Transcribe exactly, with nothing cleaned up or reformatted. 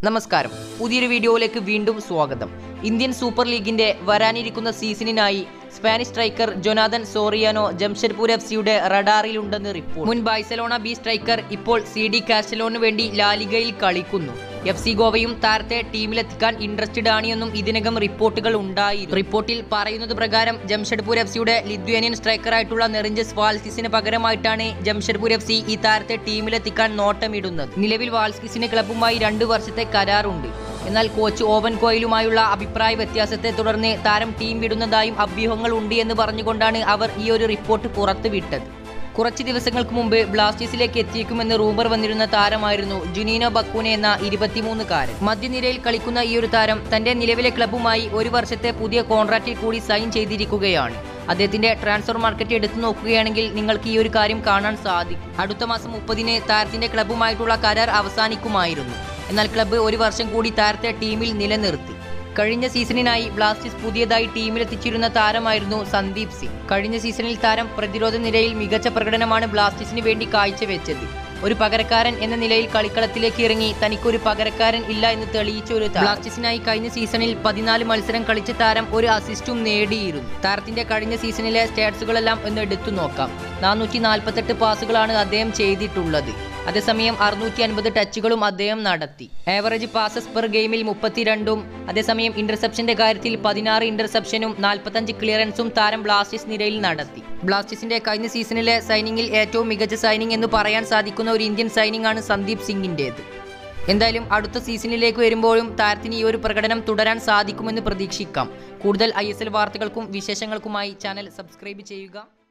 നമസ്കാരം, പുതിയൊരു വീഡിയോയിലേക്ക് വീണ്ടും സ്വാഗതം. ഇന്ത്യൻ സൂപ്പർ ലീഗിന്റെ വരാനിരിക്കുന്ന സീസണിനായി Spanish striker Jonathan Soriano Jamshedpur F സിയുടെ റഡാറിലുണ്ടെന്ന് റിപ്പോർട്ട്. മുൻ ബാഴ്സലോണ ബി സ്ട്രൈക്കർ ഇപ്പോൾ സി ഡി കാസ്റ്റലോണിന് വേണ്ടി ലാലിഗയിൽ കളിക്കുന്നു. എഫ് സി ഗോവയും താരത്തെ ടീമിലെത്തിക്കാൻ ഇൻട്രസ്റ്റഡ് ആണെന്നും ഇതിനകം റിപ്പോർട്ടുകൾ ഉണ്ടായിരുന്നു. റിപ്പോർട്ടിൽ പറയുന്നത് പ്രകാരം ജംഷഡ്പൂർ എഫ് സിയുടെ ലിത്വേനിയൻ സ്ട്രൈക്കറായിട്ടുള്ള നെറിഞ്ചസ് വാൽസ്കിസിന് പകരമായിട്ടാണ് ജംഷഡ്പൂർ എഫ് സി ഈ താരത്തെ ടീമിലെത്തിക്കാൻ നോട്ടമിടുന്നത്. നിലവിൽ വാൽസ്കിസിന് ക്ലബ്ബുമായി രണ്ട് വർഷത്തെ കരാറുണ്ട്. എന്നാൽ കോച്ച് ഓവൻ കോയിലുമായുള്ള അഭിപ്രായ വ്യത്യാസത്തെ തുടർന്ന് താരം ടീം വിടുന്നതായും അഭ്യൂഹങ്ങൾ ഉണ്ട് എന്ന് പറഞ്ഞുകൊണ്ടാണ് അവർ ഈ ഒരു റിപ്പോർട്ട് പുറത്തുവിട്ടത്. കുറച്ച് ദിവസങ്ങൾക്ക് മുമ്പ് ബ്ലാസ്റ്റേഴ്സിലേക്ക് എത്തിയേക്കുമെന്ന് റൂമർ വന്നിരുന്ന താരമായിരുന്നു ജുനീനോ ബക്കൂനെ എന്ന ഇരുപത്തിമൂന്നുകാരൻ. മധ്യനിരയിൽ കളിക്കുന്ന ഈ ഒരു താരം തന്റെ നിലവിലെ ക്ലബ്ബുമായി ഒരു വർഷത്തെ പുതിയ കോൺട്രാക്റ്റിൽ കൂടി സൈൻ ചെയ്തിരിക്കുകയാണ്. അദ്ദേഹത്തിന്റെ ട്രാൻസ്ഫർ മാർക്കറ്റ് എടുത്തു നോക്കുകയാണെങ്കിൽ നിങ്ങൾക്ക് ഈ ഒരു കാര്യം കാണാൻ സാധിക്കും. അടുത്ത മാസം മുപ്പതിന് താരത്തിന്റെ ക്ലബ്ബുമായിട്ടുള്ള കരാർ അവസാനിക്കുമായിരുന്നു. എന്നാൽ ക്ലബ്ബ് ഒരു വർഷം കൂടി താരത്തെ ടീമിൽ നിലനിർത്തി. കഴിഞ്ഞ സീസണിനായി ബ്ലാസ്റ്റേഴ്സ് പുതിയതായി ടീമിലെത്തിച്ചിരുന്ന താരമായിരുന്നു സന്ദീപ് സിംഗ്. കഴിഞ്ഞ സീസണിൽ താരം പ്രതിരോധ നിരയിൽ മികച്ച പ്രകടനമാണ് ബ്ലാസ്റ്റേഴ്സിന് വേണ്ടി കാഴ്ചവെച്ചത്. ഒരു പകരക്കാരൻ എന്ന നിലയിൽ കളിക്കളത്തിലേക്ക് ഇറങ്ങി തനിക്കൊരു പകരക്കാരൻ ഇല്ല എന്ന് തെളിയിച്ച ഒരു ബ്ലാസ്റ്റേഴ്സിനായി കഴിഞ്ഞ സീസണിൽ പതിനാല് മത്സരം കളിച്ച താരം ഒരു അസിസ്റ്റും നേടിയിരുന്നു. താരത്തിന്റെ കഴിഞ്ഞ സീസണിലെ സ്റ്റാറ്റ്സുകളെല്ലാം ഒന്ന് എടുത്തു നോക്കാം. നാനൂറ്റി നാൽപ്പത്തെട്ട് പാസുകളാണ് അദ്ദേഹം ചെയ്തിട്ടുള്ളത്. അതേസമയം അറുന്നൂറ്റി അൻപത് ടച്ചുകളും അദ്ദേഹം നടത്തി. ആവറേജ് പാസസ് പെർ ഗെയിമിൽ മുപ്പത്തിരണ്ടും അതേസമയം ഇന്റർസെപ്ഷന്റെ കാര്യത്തിൽ പതിനാറ് ഇന്റർസെപ്ഷനും നാൽപ്പത്തഞ്ച് ക്ലിയറൻസും താരം ബ്ലാസ്റ്റേഴ്സ് നിരയിൽ നടത്തി. ബ്ലാസ്റ്റേഴ്സിന്റെ കഴിഞ്ഞ സീസണിലെ സൈനിങ്ങിൽ ഏറ്റവും മികച്ച സൈനിങ് എന്ന് പറയാൻ സാധിക്കുന്ന ഒരു ഇന്ത്യൻ സൈനിങ് ആണ് സന്ദീപ് സിംഗിന്റേത്. എന്തായാലും അടുത്ത സീസണിലേക്ക് വരുമ്പോഴും താരത്തിന് ഈ ഒരു പ്രകടനം തുടരാൻ സാധിക്കുമെന്ന് പ്രതീക്ഷിക്കാം. കൂടുതൽ ഐ എസ് എൽ വാർത്തകൾക്കും വിശേഷങ്ങൾക്കുമായി ചാനൽ സബ്സ്ക്രൈബ് ചെയ്യുക.